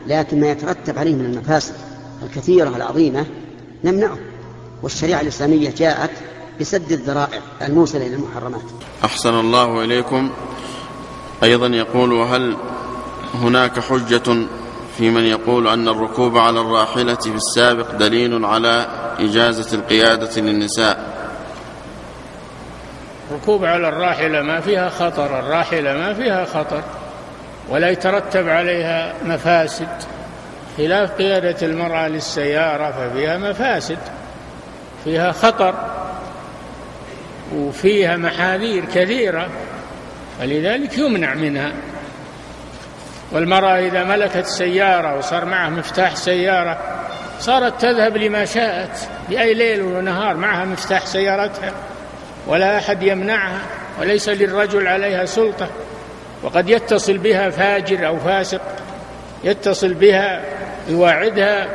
لكن ما يترتب عليه من المفاسد الكثيرة العظيمة نمنعه، والشريعة الإسلامية جاءت بسد الذرائع الموصلة إلى المحرمات. أحسن الله إليكم. أيضا يقول: وهل هناك حجة في من يقول أن الركوب على الراحلة في السابق دليل على إجازة القيادة للنساء؟ الركوب على الراحلة ما فيها خطر، الراحلة ما فيها خطر ولا يترتب عليها مفاسد، خلاف قيادة المرأة للسيارة ففيها مفاسد، فيها خطر وفيها محاذير كثيرة، ولذلك يمنع منها. والمرأة إذا ملكت سيارة وصار معها مفتاح سيارة صارت تذهب لما شاءت بأي ليل ونهار، معها مفتاح سيارتها ولا أحد يمنعها، وليس للرجل عليها سلطة. وقد يتصل بها فاجر أو فاسق، يتصل بها يواعدها،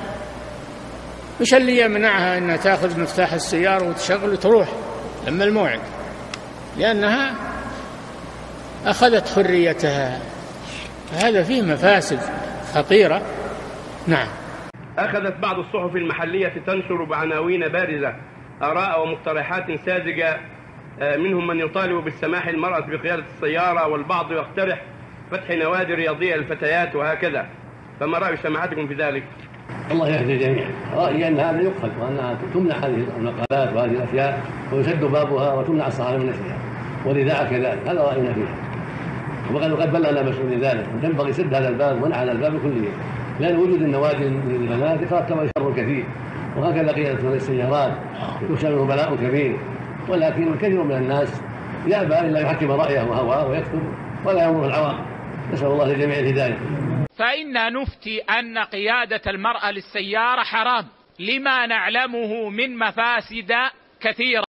مش اللي يمنعها أنها تأخذ مفتاح السيارة وتشغل وتروح لما الموعد، لأنها أخذت حريتها. هذا فيه مفاسد خطيرة. نعم. أخذت بعض الصحف المحلية تنشر بعناوين بارزة آراء ومقترحات ساذجة، منهم من يطالب بالسماح للمرأة بقيادة السيارة، والبعض يقترح فتح نوادي رياضية للفتيات وهكذا، فما رأي سماحتكم في ذلك؟ الله يهدي الجميع. رأيي أن هذا يقصد، وأنها تمنع هذه المقالات وهذه الأشياء ويسد بابها وتمنع الصحافة من نشرها، والإذاعة كذلك. هذا رأينا فيها، وقد بلغنا مسؤولين ذلك، وينبغي سد هذا الباب ومنع هذا الباب كله، لأن وجود النوادي للبنات يترتب عليه شر كثير، وهكذا قيادة السيارات يخشى منه بلاء كبير. ولكن الكثير من الناس يأبى إلا يحكم رأيه وهواه ويكتب ولا ينظر العواقب. نسأل الله للجميع الهداية. فإنا نفتي أن قيادة المرأة للسيارة حرام لما نعلمه من مفاسد كثيرة.